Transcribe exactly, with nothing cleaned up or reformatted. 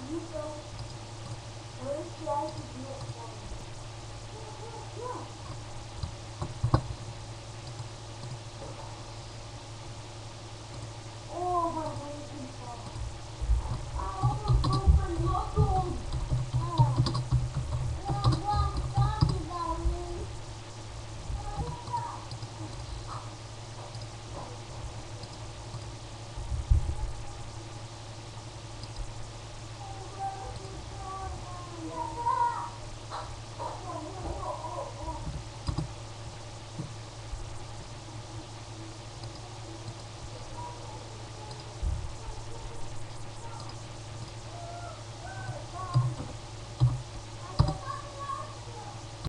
You go first, try to do it for me. Yeah.